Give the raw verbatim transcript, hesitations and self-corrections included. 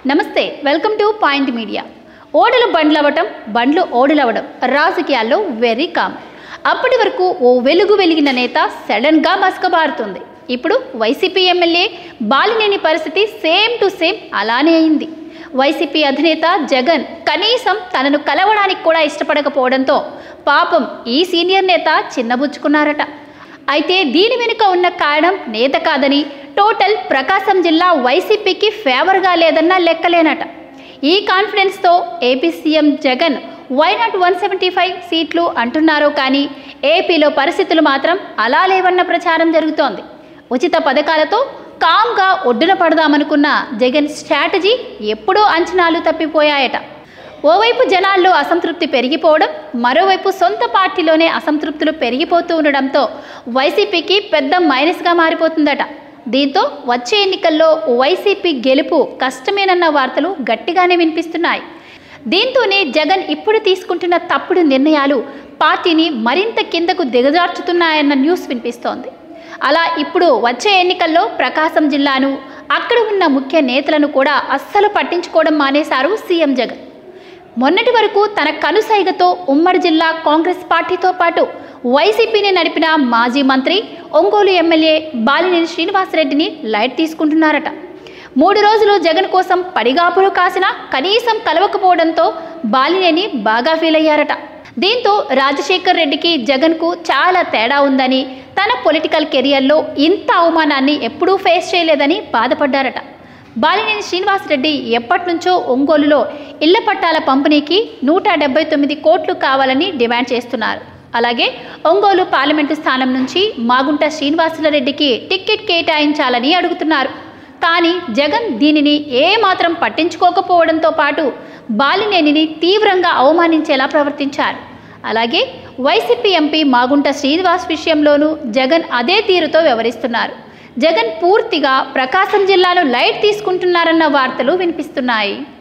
నమస్తే, welcome to point media. ఓడలు బండ్లవటం, బండ్లు ఓడలవడం రాజకీయాల్లో వెరీ కామన్. అప్పటి వరకు ఓ వెలుగు వెలిగిన నేత సడన్గా మసకబారుతుంది. ఇప్పుడు వైసీపీ ఎమ్మెల్యే బాలినేని పరిస్థితి సేమ్ టు సేమ్ అలానే అయింది. వైసీపీ అధినేత జగన్ కనీసం తనను కలవడానికి కూడా ఇష్టపడకపోవడంతో పాపం ఈ సీనియర్ నేత చిన్నబుచ్చుకున్నారట. అయితే దీని వెనుక ఉన్న కారణం నేత కాదని, టోటల్ ప్రకాశం జిల్లా వైసీపీకి ఫేవర్గా లేదన్న లెక్కలేనట. ఈ కాన్ఫిడెన్స్తో AP CM Jagan why not one seventy five సీట్లు అంటున్నారో కానీ ఏపీలో పరిస్థితులు మాత్రం అలా లేవన్న ప్రచారం జరుగుతోంది. ఉచిత పథకాలతో కామ్గా ఒడ్డున పడదామనుకున్న జగన్ స్ట్రాటజీ ఎప్పుడూ అంచనాలు తప్పిపోయాయట. ఓవైపు జనాల్లో అసంతృప్తి పెరిగిపోవడం, మరోవైపు సొంత పార్టీలోనే అసంతృప్తులు పెరిగిపోతూ ఉండడంతో వైసీపీకి పెద్ద మైనస్గా మారిపోతుందట. దీంతో వచ్చే ఎన్నికల్లో వైసీపీ గెలుపు కష్టమేనన్న వార్తలు గట్టిగానే వినిపిస్తున్నాయి. దీంతోనే జగన్ ఇప్పుడు తీసుకుంటున్న తప్పుడు నిర్ణయాలు పార్టీని మరింత కిందకు దిగజార్చుతున్నాయన్న న్యూస్ వినిపిస్తోంది. అలా ఇప్పుడు వచ్చే ఎన్నికల్లో ప్రకాశం జిల్లాను, అక్కడ ఉన్న ముఖ్య నేతలను కూడా అస్సలు పట్టించుకోవడం మానేశారు సీఎం జగన్. మొన్నటి వరకు తన కనుసైగతో ఉమ్మడి జిల్లా కాంగ్రెస్ పార్టీతో పాటు వైసీపీని నడిపిన మాజీ మంత్రి, ఒంగోలు ఎమ్మెల్యే బాలినేని శ్రీనివాసరెడ్డిని లైట్ తీసుకుంటున్నారట. మూడు రోజులు జగన్ కోసం పడిగాపులు కాసినా కనీసం కలవకపోవడంతో బాలినేని బాగా ఫీల్ అయ్యారట. దీంతో రాజశేఖర్ రెడ్డికి జగన్కు చాలా తేడా ఉందని, తన పొలిటికల్ కెరియర్లో ఇంత అవమానాన్ని ఎప్పుడూ ఫేస్ చేయలేదని బాధపడ్డారట. బాలినేని శ్రీనివాసరెడ్డి ఎప్పటి నుంచో ఒంగోలులో ఇళ్ల పట్టాల పంపిణీకి నూట డెబ్బై తొమ్మిది కోట్లు కావాలని డిమాండ్ చేస్తున్నారు. అలాగే ఒంగోలు పార్లమెంటు స్థానం నుంచి మాగుంట శ్రీనివాసరెడ్డికి టికెట్ కేటాయించాలని అడుగుతున్నారు. కానీ జగన్ దీనిని ఏమాత్రం పట్టించుకోకపోవడంతో పాటు బాలినేనిని తీవ్రంగా అవమానించేలా ప్రవర్తించారు. అలాగే వైసీపీ ఎంపీ మాగుంట శ్రీనివాస్ విషయంలోనూ జగన్ అదే తీరుతో వ్యవహరిస్తున్నారు. జగన్ పూర్తిగా ప్రకాశం జిల్లాను లైట్ తీసుకుంటున్నారన్న వార్తలు వినిపిస్తున్నాయి.